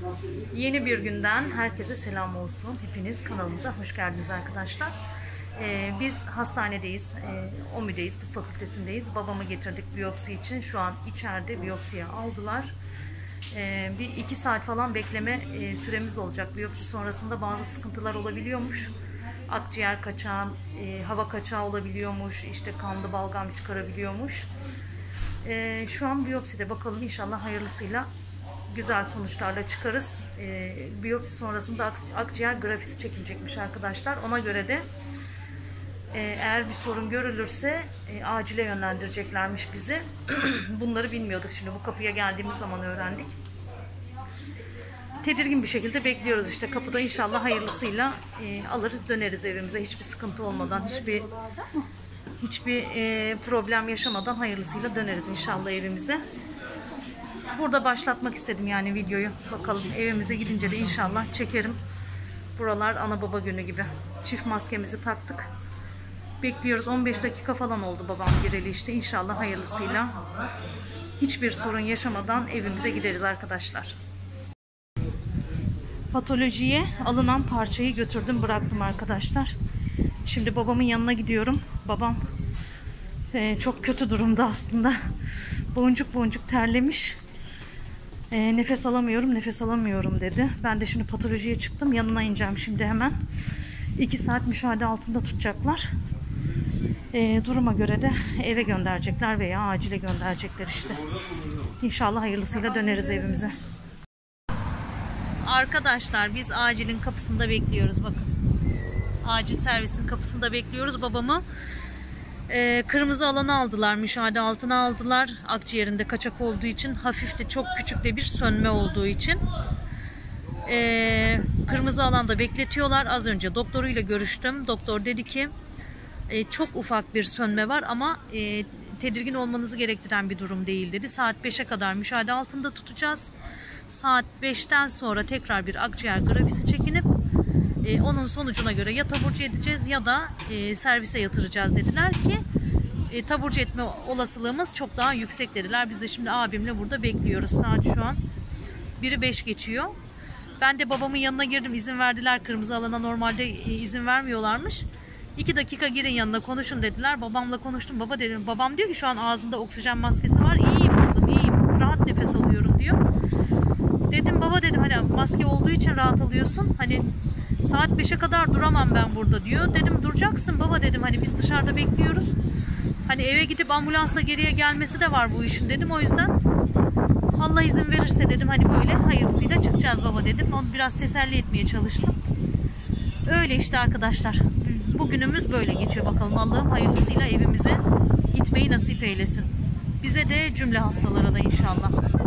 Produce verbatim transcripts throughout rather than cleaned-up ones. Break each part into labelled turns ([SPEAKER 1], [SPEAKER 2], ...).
[SPEAKER 1] Yeni bir günden herkese selam olsun. Hepiniz kanalımıza hoş geldiniz arkadaşlar. Ee, biz hastanedeyiz, ee, OMÜ'deyiz, tıp fakültesindeyiz. Babamı getirdik biyopsi için. Şu an içeride biyopsiye aldılar. Ee, bir iki saat falan bekleme e, süremiz olacak. Biyopsi sonrasında bazı sıkıntılar olabiliyormuş. Akciğer kaçağı, e, hava kaçağı olabiliyormuş, işte kanlı balgam çıkarabiliyormuş. Ee, şu an biyopside, bakalım inşallah hayırlısıyla güzel sonuçlarla çıkarız. E, biyopsi sonrasında ak akciğer grafisi çekilecekmiş arkadaşlar. Ona göre de e, eğer bir sorun görülürse e, acile yönlendireceklermiş bizi. Bunları bilmiyorduk, şimdi bu kapıya geldiğimiz zaman öğrendik. Tedirgin bir şekilde bekliyoruz işte kapıda, inşallah hayırlısıyla e, alır döneriz evimize, hiçbir sıkıntı olmadan, hiçbir hiçbir e, problem yaşamadan hayırlısıyla döneriz inşallah evimize. Burada başlatmak istedim yani videoyu. Bakalım evimize gidince de inşallah çekerim. Buralar ana baba günü gibi. Çift maskemizi taktık. Bekliyoruz. on beş dakika falan oldu babam gireli işte. İnşallah hayırlısıyla hiçbir sorun yaşamadan evimize gideriz arkadaşlar. Patolojiye alınan parçayı götürdüm, bıraktım arkadaşlar. Şimdi babamın yanına gidiyorum. Babam e, çok kötü durumda aslında. Boncuk boncuk terlemiş. E, nefes alamıyorum, nefes alamıyorum dedi. Ben de şimdi patolojiye çıktım. Yanına ineceğim şimdi hemen. iki saat müşahede altında tutacaklar. E, duruma göre de eve gönderecekler veya acile gönderecekler işte. İnşallah hayırlısıyla döneriz evimize. Arkadaşlar biz acilin kapısında bekliyoruz, bakın. Acil servisin kapısında bekliyoruz babamı. Ee, kırmızı alanı aldılar, müşahede altına aldılar. Akciğerinde kaçak olduğu için, hafif de çok küçük de bir sönme olduğu için. Ee, kırmızı alanda bekletiyorlar. Az önce doktoruyla görüştüm. Doktor dedi ki e, çok ufak bir sönme var ama e, tedirgin olmanızı gerektiren bir durum değil dedi. Saat beşe kadar müşahede altında tutacağız. Saat beşten sonra tekrar bir akciğer grafisi çekinip e, onun sonucuna göre ya taburcu edeceğiz ya da e, servise yatıracağız dediler ki e, taburcu etme olasılığımız çok daha yüksek dediler. Biz de şimdi abimle burada bekliyoruz. Saat şu an biri beş geçiyor. Ben de babamın yanına girdim, izin verdiler. Kırmızı alana normalde e, izin vermiyorlarmış. iki dakika girin yanına konuşun dediler. Babamla konuştum. Baba dedim. Babam diyor ki şu an ağzında oksijen maskesi var. İyiyim kızım, iyiyim. Rahat nefes alıyorum diyor. Dedim baba dedim, hani maske olduğu için rahat alıyorsun. Hani saat beşe kadar duramam ben burada diyor. Dedim duracaksın baba dedim, hani biz dışarıda bekliyoruz. Hani eve gidip ambulansla geriye gelmesi de var bu işin dedim. O yüzden Allah izin verirse dedim, hani böyle hayırlısıyla çıkacağız baba dedim. Onu biraz teselli etmeye çalıştım. Öyle işte arkadaşlar. Bugünümüz böyle geçiyor, bakalım Allah'ım hayırlısıyla evimize gitmeyi nasip eylesin. Bize de cümle hastalara da inşallah.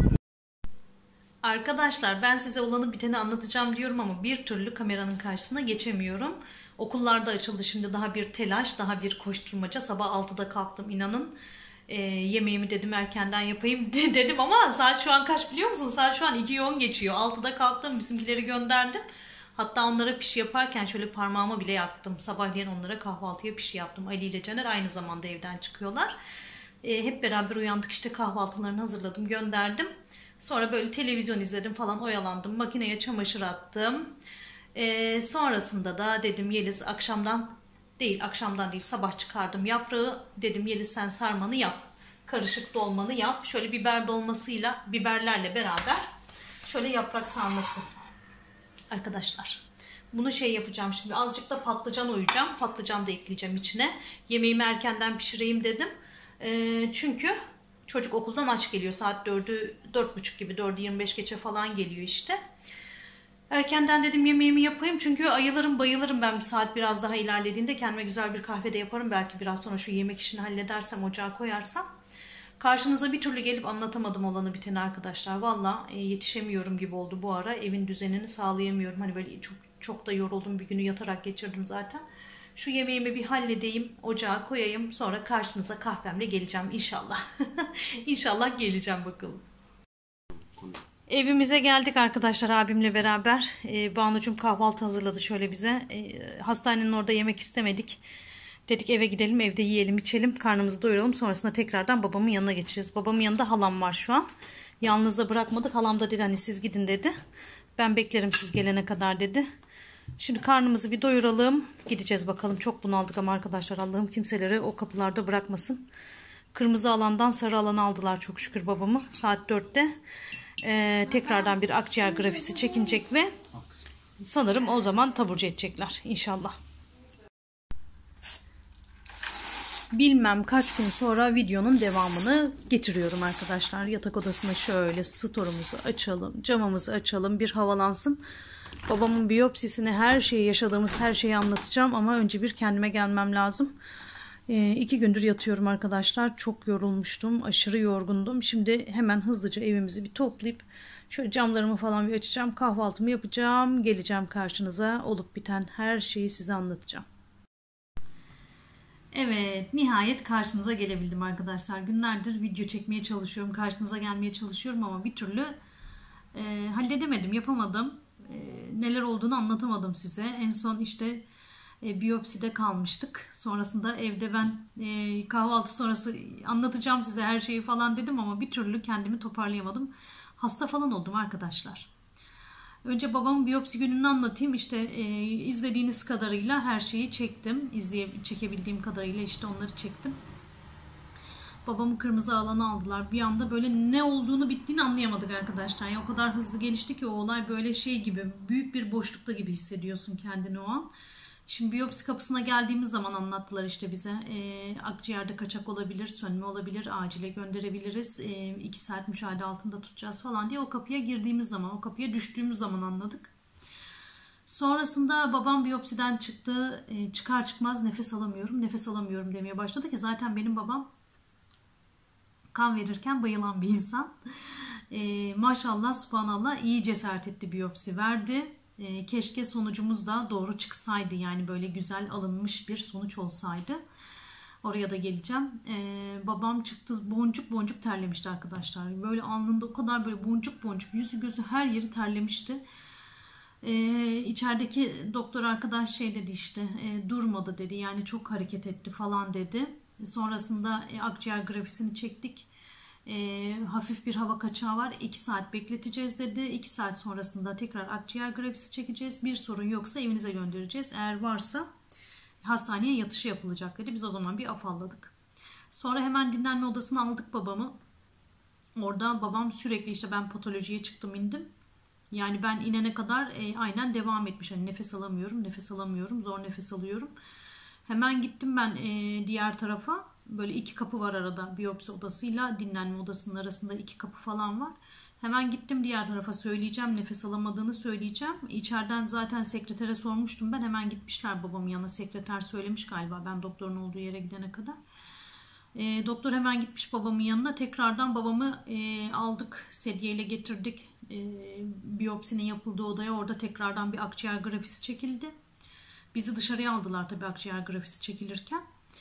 [SPEAKER 1] Arkadaşlar ben size olanı biteni anlatacağım diyorum ama bir türlü kameranın karşısına geçemiyorum. Okullarda açıldı şimdi, daha bir telaş, daha bir koşturmaca. Sabah altıda kalktım, inanın. E, yemeğimi dedim erkenden yapayım dedim ama saat şu an kaç biliyor musun? Saat şu an iki on geçiyor. altıda kalktım, bizimkileri gönderdim. Hatta onlara pişi yaparken şöyle parmağımı bile yaktım. Sabahleyin onlara kahvaltıya pişi yaptım. Ali ile Caner aynı zamanda evden çıkıyorlar. E, hep beraber uyandık işte, kahvaltılarını hazırladım, gönderdim. Sonra böyle televizyon izledim falan, oyalandım. Makineye çamaşır attım. Ee, sonrasında da dedim Yeliz akşamdan değil, akşamdan değil sabah çıkardım yaprağı. Dedim Yeliz sen sarmanı yap. Karışık dolmanı yap. Şöyle biber dolmasıyla, biberlerle beraber şöyle yaprak sarması. Arkadaşlar bunu şey yapacağım şimdi. Azıcık da patlıcan oyacağım. Patlıcan da ekleyeceğim içine. Yemeğimi erkenden pişireyim dedim. Ee, çünkü çocuk okuldan aç geliyor. Saat dördü, dört buçuk gibi, dördü yirmi beş geçe falan geliyor işte. Erkenden dedim yemeğimi yapayım. Çünkü ayılırım bayılırım ben bir saat biraz daha ilerlediğinde. Kendime güzel bir kahve de yaparım. Belki biraz sonra şu yemek işini halledersem, ocağa koyarsam. Karşınıza bir türlü gelip anlatamadım olanı biteni arkadaşlar. Valla e, yetişemiyorum gibi oldu bu ara. Evin düzenini sağlayamıyorum. Hani böyle çok, çok da yoruldum. Bir günü yatarak geçirdim zaten. Şu yemeğimi bir halledeyim, ocağa koyayım. Sonra karşınıza kahvemle geleceğim inşallah. İnşallah geleceğim bakalım. Evimize geldik arkadaşlar abimle beraber. Ee, Banucuğum kahvaltı hazırladı şöyle bize. Ee, hastanenin orada yemek istemedik. Dedik eve gidelim, evde yiyelim içelim, karnımızı doyuralım. Sonrasında tekrardan babamın yanına geçeceğiz. Babamın yanında halam var şu an. Yalnız da bırakmadık. Halam da dedi hani siz gidin dedi. Ben beklerim siz gelene kadar dedi. Şimdi karnımızı bir doyuralım. Gideceğiz bakalım. Çok bunaldık ama arkadaşlar, Allah'ım kimseleri o kapılarda bırakmasın. Kırmızı alandan sarı alana aldılar çok şükür babamı. Saat dörtte ee, tekrardan bir akciğer grafisi çekinecek ve sanırım o zaman taburcu edecekler inşallah. Bilmem kaç gün sonra videonun devamını getiriyorum arkadaşlar. Yatak odasına şöyle storumuzu açalım, camımızı açalım, bir havalansın. Babamın biyopsisini, her şeyi, yaşadığımız her şeyi anlatacağım ama önce bir kendime gelmem lazım. E, iki gündür yatıyorum arkadaşlar. Çok yorulmuştum, aşırı yorgundum. Şimdi hemen hızlıca evimizi bir toplayıp şöyle camlarımı falan bir açacağım, kahvaltımı yapacağım, geleceğim karşınıza, olup biten her şeyi size anlatacağım. Evet, nihayet karşınıza gelebildim arkadaşlar. Günlerdir video çekmeye çalışıyorum, karşınıza gelmeye çalışıyorum ama bir türlü e, halledemedim, yapamadım. E, neler olduğunu anlatamadım size. En son işte e, biyopside kalmıştık. Sonrasında evde ben e, kahvaltı sonrası anlatacağım size her şeyi falan dedim ama bir türlü kendimi toparlayamadım. Hasta falan oldum arkadaşlar. Önce babamın biyopsi gününü anlatayım. İşte e, izlediğiniz kadarıyla her şeyi çektim. İzleye, çekebildiğim kadarıyla işte onları çektim. Babamı kırmızı alana aldılar. Bir anda böyle ne olduğunu bittiğini anlayamadık arkadaşlar. Yani o kadar hızlı gelişti ki o olay, böyle şey gibi, büyük bir boşlukta gibi hissediyorsun kendini o an. Şimdi biyopsi kapısına geldiğimiz zaman anlattılar işte bize. E, akciğerde kaçak olabilir, sönme olabilir, acile gönderebiliriz. E, iki saat müşahede altında tutacağız falan diye o kapıya girdiğimiz zaman, o kapıya düştüğümüz zaman anladık. Sonrasında babam biyopsiden çıktı. E, çıkar çıkmaz nefes alamıyorum, nefes alamıyorum demeye başladı ki zaten benim babam kan verirken bayılan bir insan. E, maşallah, subhanallah iyi cesaret etti, biyopsi verdi. E, keşke sonucumuz da doğru çıksaydı. Yani böyle güzel alınmış bir sonuç olsaydı. Oraya da geleceğim. E, babam çıktı, boncuk boncuk terlemişti arkadaşlar. Böyle alnında o kadar böyle boncuk boncuk, yüzü gözü her yeri terlemişti. E, içerideki doktor arkadaş şey dedi işte, e, durmadı dedi. Yani çok hareket etti falan dedi. E, sonrasında e, akciğer grafisini çektik. E, hafif bir hava kaçağı var. iki saat bekleteceğiz dedi. iki saat sonrasında tekrar akciğer grafisi çekeceğiz. Bir sorun yoksa evinize göndereceğiz. Eğer varsa hastaneye yatışı yapılacak dedi. Biz o zaman bir afalladık. Sonra hemen dinlenme odasına aldık babamı. Orada babam sürekli işte, ben patolojiye çıktım indim. Yani ben inene kadar e, aynen devam etmiş. Hani nefes alamıyorum, nefes alamıyorum, zor nefes alıyorum. Hemen gittim ben e, diğer tarafa. Böyle iki kapı var arada, biyopsi odasıyla dinlenme odasının arasında iki kapı falan var. Hemen gittim diğer tarafa, söyleyeceğim, nefes alamadığını söyleyeceğim. İçeriden zaten sekretere sormuştum ben, hemen gitmişler babamın yanına. Sekreter söylemiş galiba ben doktorun olduğu yere gidene kadar. E, doktor hemen gitmiş babamın yanına, tekrardan babamı e, aldık, sedyeyle getirdik e, biyopsinin yapıldığı odaya. Orada tekrardan bir akciğer grafisi çekildi. Bizi dışarıya aldılar tabii akciğer grafisi çekilirken.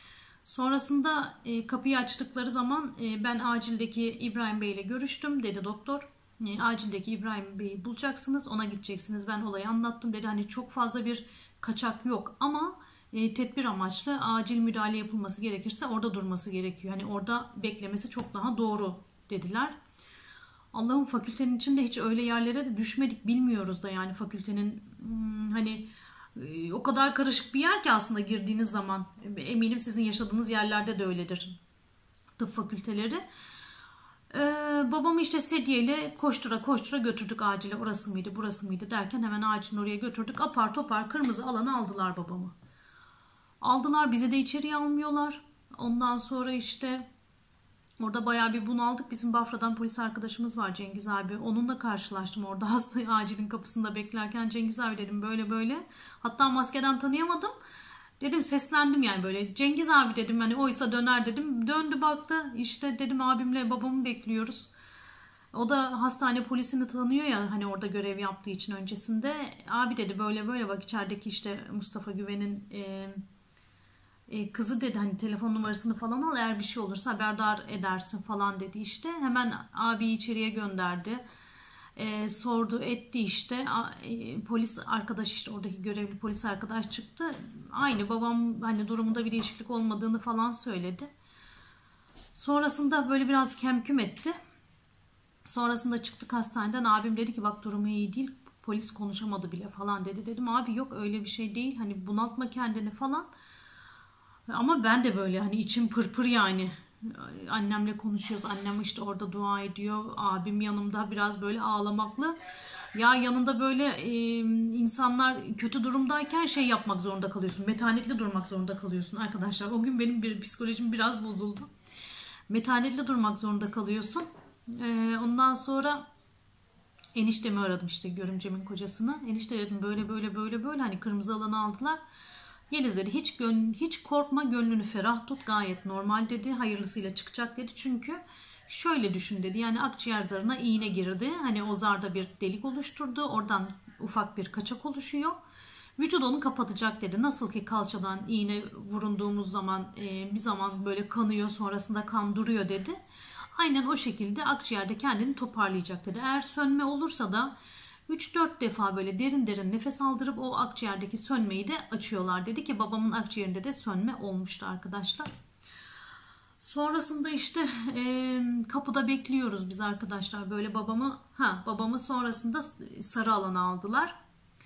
[SPEAKER 1] Sonrasında e, kapıyı açtıkları zaman e, ben acildeki İbrahim Bey ile görüştüm dedi doktor. E, acildeki İbrahim Bey'i bulacaksınız, ona gideceksiniz. Ben olayı anlattım dedi. Hani çok fazla bir kaçak yok ama e, tedbir amaçlı acil müdahale yapılması gerekirse orada durması gerekiyor. Hani orada beklemesi çok daha doğru dediler. Allah'ım, fakültenin içinde hiç öyle yerlere de düşmedik, bilmiyoruz da yani fakültenin hmm, hani o kadar karışık bir yer ki aslında girdiğiniz zaman. Eminim sizin yaşadığınız yerlerde de öyledir tıp fakülteleri. Ee, babamı işte sedyeyle koştura koştura götürdük acile. Orası mıydı burası mıydı derken hemen acilin oraya götürdük. Apar topar kırmızı alana aldılar babamı. Aldılar, bizi de içeriye almıyorlar. Ondan sonra işte orada bayağı bir bunaldık. Bizim Bafra'dan polis arkadaşımız var, Cengiz abi. Onunla karşılaştım orada hasta acilin kapısında beklerken. Cengiz abi dedim, böyle böyle. Hatta maskeden tanıyamadım. Dedim, seslendim yani böyle. Cengiz abi dedim, hani oysa döner dedim. Döndü baktı. İşte dedim, abimle babamı bekliyoruz. O da hastane polisini tanıyor ya, hani orada görev yaptığı için öncesinde. Abi dedi, böyle böyle bak içerideki işte Mustafa Güven'in e, e, kızı dedi, hani telefon numarasını falan al, eğer bir şey olursa haberdar edersin falan dedi işte. Hemen abi içeriye gönderdi. E, sordu etti işte. E, polis arkadaş, işte oradaki görevli polis arkadaş çıktı. Aynı babam hani durumunda bir değişiklik olmadığını falan söyledi. Sonrasında böyle biraz kemküm etti. Sonrasında çıktık hastaneden. Abim dedi ki bak durumu iyi değil. Polis konuşamadı bile falan dedi. Dedim abi yok öyle bir şey değil. Hani bunaltma kendini falan. Ama ben de böyle hani içim pırpır yani. Annemle konuşuyoruz. Annem işte orada dua ediyor. Abim yanımda biraz böyle ağlamaklı. Ya yanında böyle e, insanlar kötü durumdayken şey yapmak zorunda kalıyorsun. Metanetli durmak zorunda kalıyorsun arkadaşlar. O gün benim bir psikolojim biraz bozuldu. Metanetli durmak zorunda kalıyorsun. E, ondan sonra eniştemi aradım işte görümcemin kocasını. Enişte dedim böyle böyle böyle böyle hani kırmızı alanı aldılar. Yeliz dedi hiç, gön hiç korkma gönlünü ferah tut gayet normal dedi. Hayırlısıyla çıkacak dedi. Çünkü şöyle düşün dedi yani akciğer zarına iğne girdi. Hani o zarda bir delik oluşturdu. Oradan ufak bir kaçak oluşuyor. Vücut onu kapatacak dedi. Nasıl ki kalçadan iğne vurunduğumuz zaman e, bir zaman böyle kanıyor sonrasında kan duruyor dedi. Aynen o şekilde akciğerde kendini toparlayacak dedi. Eğer sönme olursa da üç dört defa böyle derin derin nefes aldırıp o akciğerdeki sönmeyi de açıyorlar. Dedi ki babamın akciğerinde de sönme olmuştu arkadaşlar. Sonrasında işte e, kapıda bekliyoruz biz arkadaşlar. Böyle babamı ha babamı sonrasında sarı alana aldılar.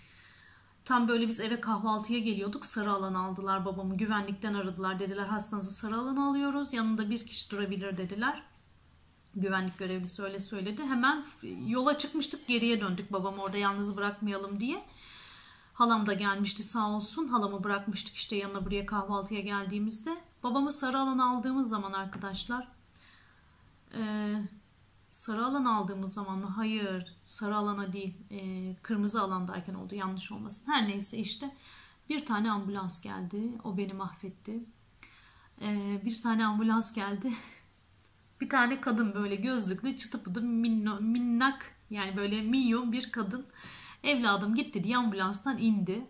[SPEAKER 1] Tam böyle biz eve kahvaltıya geliyorduk. Sarı alana aldılar babamı. Güvenlikten aradılar. Dediler hastanızı sarı alana alıyoruz. Yanında bir kişi durabilir dediler. Güvenlik görevlisi öyle söyledi. Hemen yola çıkmıştık, geriye döndük babamı orada yalnız bırakmayalım diye. Halam da gelmişti sağ olsun. Halamı bırakmıştık işte yanına buraya kahvaltıya geldiğimizde. Babamı sarı alana aldığımız zaman arkadaşlar e, sarı alana aldığımız zaman mı? Hayır sarı alana değil e, kırmızı alandayken oldu yanlış olmasın. Her neyse işte bir tane ambulans geldi. O beni mahvetti. E, bir tane ambulans geldi. Bir tane kadın böyle gözlüklü çıtı pıtı minno, minnak yani böyle minyon bir kadın evladım gitti diye ambulanstan indi.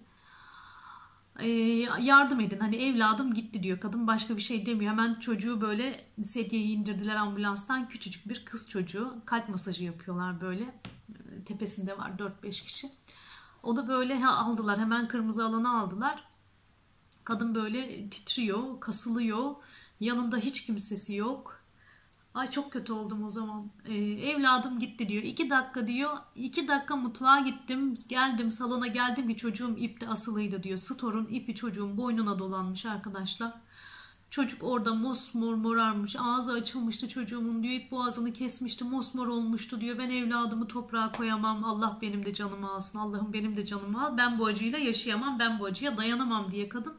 [SPEAKER 1] Ee, yardım edin hani evladım gitti diyor kadın başka bir şey demiyor. Hemen çocuğu böyle sedyeyi indirdiler ambulanstan küçücük bir kız çocuğu kalp masajı yapıyorlar böyle tepesinde var dört beş kişi. O da böyle aldılar hemen kırmızı alana aldılar. Kadın böyle titriyor kasılıyor yanında hiç kimsesi yok. Ay çok kötü oldum o zaman. Ee, evladım gitti diyor. İki dakika diyor. İki dakika mutfağa gittim. Geldim salona geldim bir çocuğum ipte asılıydı diyor. Storun ipi çocuğun boynuna dolanmış arkadaşlar. Çocuk orada mosmor morarmış. Ağzı açılmıştı çocuğumun diyor. İp boğazını kesmişti. Mosmor olmuştu diyor. Ben evladımı toprağa koyamam. Allah benim de canımı alsın. Allah'ım benim de canımı al. Ben bu acıyla yaşayamam. Ben bu acıya dayanamam diye kadın.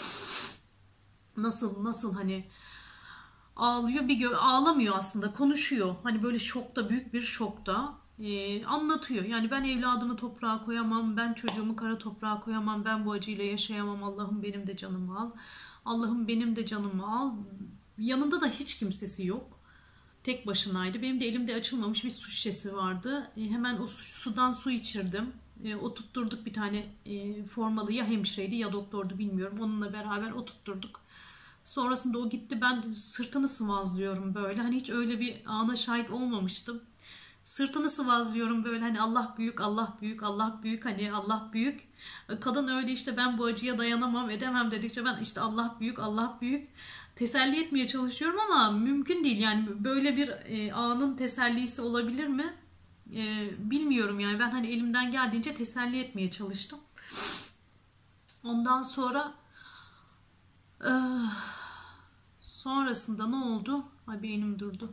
[SPEAKER 1] Nasıl nasıl hani ağlıyor bir gö- ağlamıyor aslında konuşuyor hani böyle şokta büyük bir şokta ee, anlatıyor yani ben evladımı toprağa koyamam ben çocuğumu kara toprağa koyamam ben bu acıyla yaşayamam Allah'ım benim de canımı al Allah'ım benim de canımı al yanında da hiç kimsesi yok tek başınaydı benim de elimde açılmamış bir su şişesi vardı ee, hemen o sudan su içirdim ee, o tutturduk bir tane e, formalı ya hemşireydi ya doktordu bilmiyorum onunla beraber o tutturduk. Sonrasında o gitti ben sırtını sıvazlıyorum böyle hani hiç öyle bir ana şahit olmamıştım. Sırtını sıvazlıyorum böyle hani Allah büyük Allah büyük Allah büyük hani Allah büyük. Kadın öyle işte ben bu acıya dayanamam edemem dedikçe ben işte Allah büyük Allah büyük teselli etmeye çalışıyorum ama mümkün değil yani böyle bir e, anın tesellisi olabilir mi? E, bilmiyorum yani ben hani elimden geldiğince teselli etmeye çalıştım. Ondan sonra Ee, sonrasında ne oldu? Ay beynim durdu.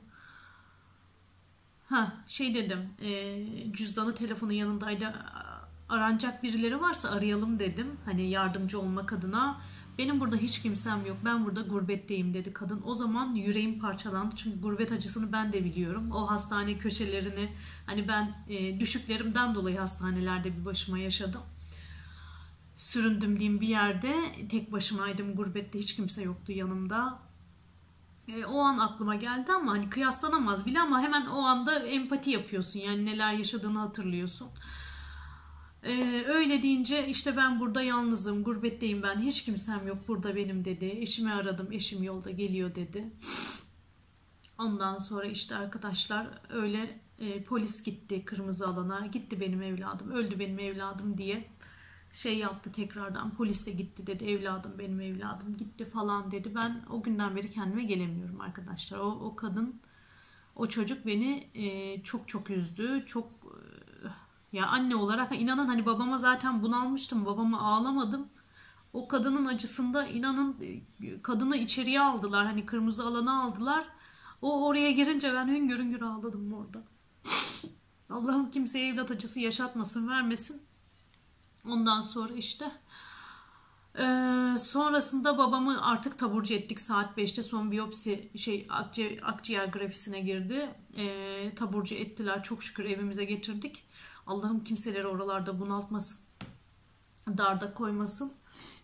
[SPEAKER 1] Ha şey dedim. E, cüzdanı telefonu yanındaydı. Aranacak birileri varsa arayalım dedim. Hani yardımcı olmak adına. Benim burada hiç kimsem yok. Ben burada gurbetteyim dedi kadın. O zaman yüreğim parçalandı. Çünkü gurbet acısını ben de biliyorum. O hastane köşelerini hani ben e, düşüklerimden dolayı hastanelerde bir başıma yaşadım. Süründüm diyeyim bir yerde tek başımaydım gurbette hiç kimse yoktu yanımda e, o an aklıma geldi ama hani kıyaslanamaz bile ama hemen o anda empati yapıyorsun yani neler yaşadığını hatırlıyorsun e, öyle deyince işte ben burada yalnızım gurbetteyim ben hiç kimsem yok burada benim dedi eşimi aradım eşim yolda geliyor dedi ondan sonra işte arkadaşlar öyle e, polis gitti kırmızı alana gitti benim evladım öldü benim evladım diye şey yaptı tekrardan polis de gitti dedi evladım benim evladım gitti falan dedi ben o günden beri kendime gelemiyorum arkadaşlar o, o kadın o çocuk beni e, çok çok üzdü çok Ya anne olarak inanın hani babama zaten bunalmıştım. Babama ağlamadım. O kadının acısında inanın kadını içeriye aldılar. Hani kırmızı alana aldılar. O oraya girince ben hüngür hüngür ağladım orada. Allah'ım kimseye evlat acısı yaşatmasın, vermesin. Ondan sonra işte ee, sonrasında babamı artık taburcu ettik saat beşte, son biyopsi şey akciğer, akciğer grafisine girdi. Ee, taburcu ettiler, çok şükür evimize getirdik. Allah'ım kimseleri oralarda bunaltmasın, darda koymasın.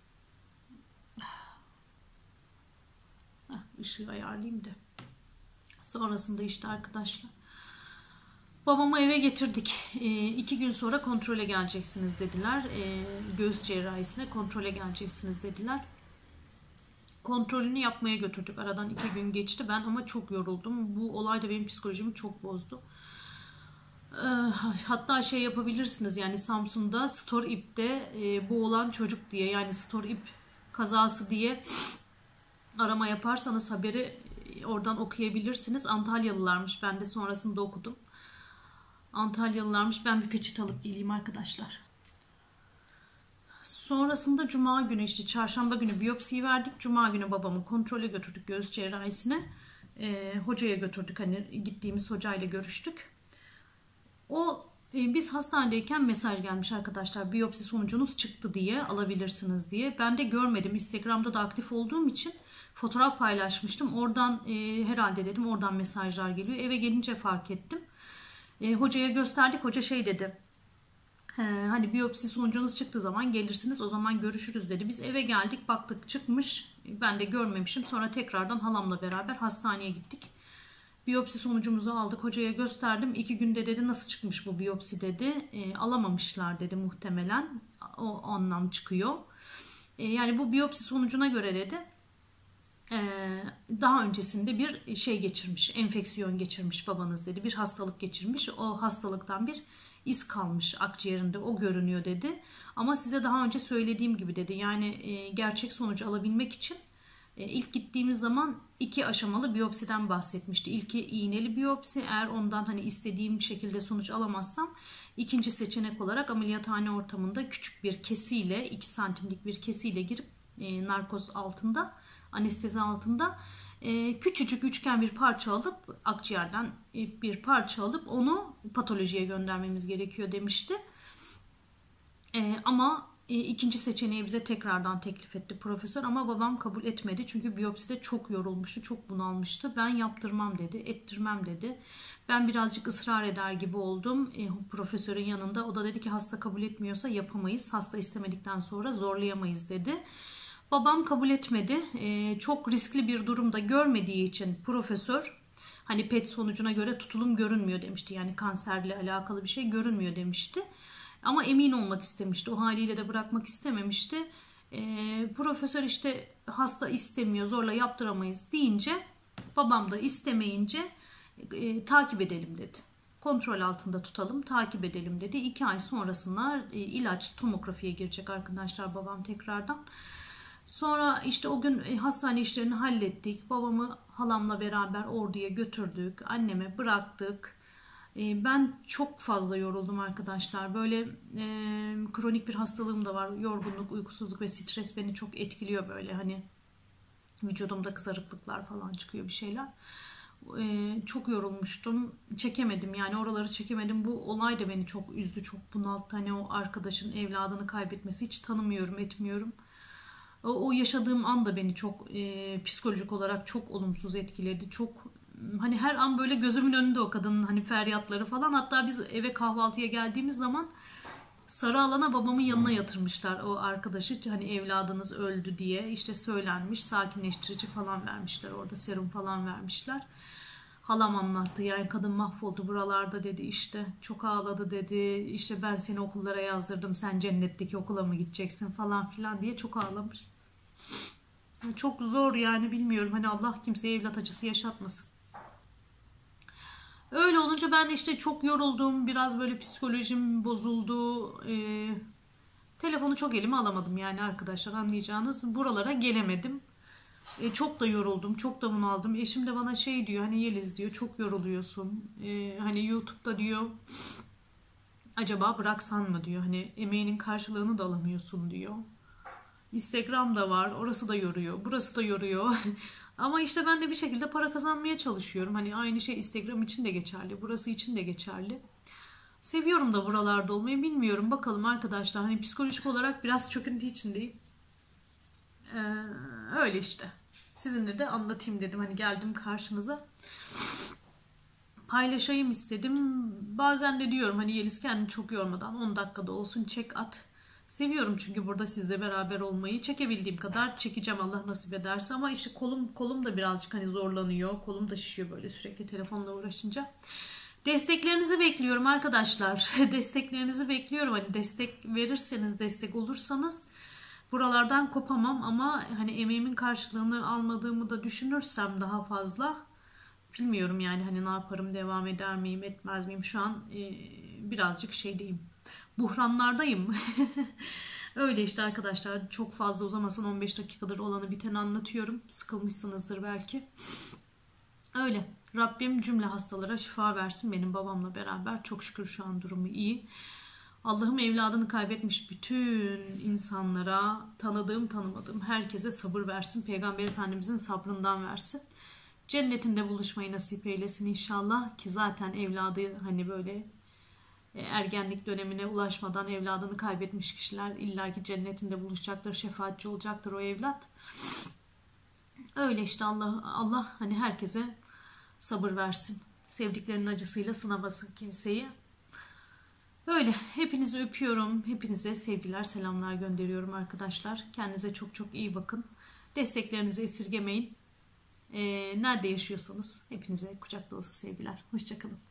[SPEAKER 1] Heh, ışığı ayarlayayım da. Sonrasında işte arkadaşlar babamı eve getirdik. E, iki gün sonra kontrole geleceksiniz dediler. E, göğüs cerrahisine kontrole geleceksiniz dediler. Kontrolünü yapmaya götürdük. Aradan iki gün geçti. Ben ama çok yoruldum. Bu olay da benim psikolojimi çok bozdu. E, hatta şey yapabilirsiniz yani Samsun'da Storip'te e, boğulan çocuk diye, yani Storip kazası diye arama yaparsanız haberi oradan okuyabilirsiniz. Antalyalılarmış. Ben de sonrasında okudum. Antalyalılarmış. Ben bir peçete alıp geleyim arkadaşlar. Sonrasında cuma günü işte çarşamba günü biyopsiyi verdik. Cuma günü babamı kontrole götürdük göğüs cerrahisine. Ee, hocaya götürdük. Hani gittiğimiz hocayla görüştük. O e, biz hastanedeyken mesaj gelmiş arkadaşlar. Biyopsi sonucunuz çıktı diye, alabilirsiniz diye. Ben de görmedim. Instagram'da da aktif olduğum için fotoğraf paylaşmıştım. Oradan e, herhalde dedim oradan mesajlar geliyor. Eve gelince fark ettim. E, hocaya gösterdik. Hoca şey dedi. He, hani biyopsi sonucunuz çıktığı zaman gelirsiniz, o zaman görüşürüz dedi. Biz eve geldik, baktık çıkmış. Ben de görmemişim. Sonra tekrardan halamla beraber hastaneye gittik. Biyopsi sonucumuzu aldık. Hocaya gösterdim. İki günde dedi nasıl çıkmış bu biyopsi dedi. E, alamamışlar dedi muhtemelen. O anlam çıkıyor. E, yani bu biyopsi sonucuna göre dedi. Ee, daha öncesinde bir şey geçirmiş, enfeksiyon geçirmiş babanız dedi. Bir hastalık geçirmiş. O hastalıktan bir iz kalmış akciğerinde. O görünüyor dedi. Ama size daha önce söylediğim gibi dedi. Yani e, gerçek sonucu alabilmek için e, ilk gittiğimiz zaman iki aşamalı biyopsiden bahsetmişti. İlki iğneli biyopsi. Eğer ondan hani istediğim şekilde sonuç alamazsam ikinci seçenek olarak ameliyathane ortamında küçük bir kesiyle, iki santimlik bir kesiyle girip e, narkoz altında, anestezi altında e, küçücük üçgen bir parça alıp akciğerden e, bir parça alıp onu patolojiye göndermemiz gerekiyor demişti. E, ama e, ikinci seçeneği bize tekrardan teklif etti profesör, ama babam kabul etmedi. Çünkü biyopside çok yorulmuştu, çok bunalmıştı. Ben yaptırmam dedi, ettirmem dedi. Ben birazcık ısrar eder gibi oldum e, profesörün yanında. O da dedi ki hasta kabul etmiyorsa yapamayız. Hasta istemedikten sonra zorlayamayız dedi. Babam kabul etmedi. Ee, çok riskli bir durumda görmediği için profesör hani PET sonucuna göre tutulum görünmüyor demişti. Yani kanserle alakalı bir şey görünmüyor demişti. Ama emin olmak istemişti. O haliyle de bırakmak istememişti. Ee, profesör işte hasta istemiyor, zorla yaptıramayız deyince, babam da istemeyince e, takip edelim dedi. Kontrol altında tutalım, takip edelim dedi. İki ay sonrasında e, ilaç tomografiye girecek arkadaşlar babam tekrardan. Sonra işte o gün hastane işlerini hallettik. Babamı halamla beraber orduya götürdük. Anneme bıraktık. Ben çok fazla yoruldum arkadaşlar. Böyle e, kronik bir hastalığım da var. Yorgunluk, uykusuzluk ve stres beni çok etkiliyor böyle. Hani vücudumda kızarıklıklar falan çıkıyor, bir şeyler. E, çok yorulmuştum. Çekemedim yani, oraları çekemedim. Bu olay da beni çok üzdü, çok bunalttı. Hani o arkadaşın evladını kaybetmesi, hiç tanımıyorum, etmiyorum. O yaşadığım an da beni çok e, psikolojik olarak çok olumsuz etkiledi. Çok hani her an böyle gözümün önünde o kadının hani feryatları falan. Hatta biz eve kahvaltıya geldiğimiz zaman sarı alana babamın yanına yatırmışlar o arkadaşı. Hani evladınız öldü diye işte söylenmiş, sakinleştirici falan vermişler, orada serum falan vermişler. Halam anlattı yani, kadın mahvoldu buralarda dedi, işte çok ağladı dedi, işte ben seni okullara yazdırdım, sen cennetteki okula mı gideceksin falan filan diye çok ağlamış. Çok zor yani, bilmiyorum hani, Allah kimseye evlat acısı yaşatmasın. Öyle olunca ben de işte çok yoruldum, biraz böyle psikolojim bozuldu. Ee, telefonu çok elime alamadım yani arkadaşlar, anlayacağınız, buralara gelemedim. E, çok da yoruldum, çok da bunaldım. Eşim de bana şey diyor, hani Yeliz diyor çok yoruluyorsun. E, hani YouTube'da diyor
[SPEAKER 2] acaba bıraksan mı diyor. Hani emeğinin karşılığını da alamıyorsun diyor. Instagram da var, orası da yoruyor, burası da yoruyor. Ama işte ben de bir şekilde para kazanmaya çalışıyorum. Hani aynı şey Instagram için de geçerli, burası için de geçerli. Seviyorum da buralarda olmayı, bilmiyorum. Bakalım arkadaşlar, hani psikolojik olarak biraz çöküntü içindeyim. Ee, öyle işte. Sizinle de anlatayım dedim. Hani geldim karşınıza. Paylaşayım istedim. Bazen de diyorum hani Yeliz kendini çok yormadan on dakikada olsun çek at. Seviyorum çünkü burada sizle beraber olmayı. Çekebildiğim kadar çekeceğim Allah nasip ederse. Ama işte kolum kolum da birazcık hani zorlanıyor. Kolum da şişiyor böyle sürekli telefonla uğraşınca. Desteklerinizi bekliyorum arkadaşlar. Desteklerinizi bekliyorum. Hani destek verirseniz, destek olursanız buralardan kopamam. Ama hani emeğimin karşılığını almadığımı da düşünürsem daha fazla bilmiyorum yani hani ne yaparım, devam eder miyim, etmez miyim? Şu an e, birazcık şeydeyim. Buhranlardayım. Öyle işte arkadaşlar, çok fazla uzamasın, on beş dakikadır olanı biteni anlatıyorum. Sıkılmışsınızdır belki. Öyle. Rabbim cümle hastalara şifa versin, benim babamla beraber. Çok şükür şu an durumu iyi. Allah'ım evladını kaybetmiş bütün insanlara, tanıdığım tanımadığım herkese sabır versin. Peygamber Efendimizin sabrından versin. Cennetinde buluşmayı nasip eylesin inşallah, ki zaten evladı hani böyle ergenlik dönemine ulaşmadan evladını kaybetmiş kişiler illaki cennetinde buluşacaktır, şefaatçi olacaktır o evlat. Öyle işte, Allah Allah hani herkese sabır versin. Sevdiklerinin acısıyla sınamasın kimseyi. Öyle, hepinizi öpüyorum. Hepinize sevgiler, selamlar gönderiyorum arkadaşlar. Kendinize çok çok iyi bakın. Desteklerinizi esirgemeyin. Ee, nerede yaşıyorsanız hepinize kucak dolusu sevgiler. Hoşça kalın.